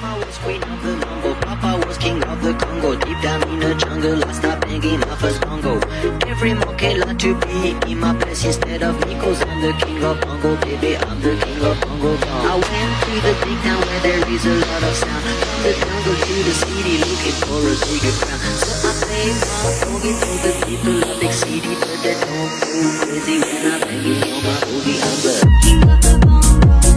Mama was queen of the mambo, Papa was king of the Congo. Deep down in the jungle, I stopped banging my first bongo. Every monkey like to be in my place instead of me, 'cause I'm the king of bongo, baby, I'm the king of bongo. I went to the big town where there is a lot of sound. From the jungle to the city, looking for a bigger crown. So I play my boogie for the people of big city, but they don't go crazy when I bang it on my boogie. I'm the king of the bongo.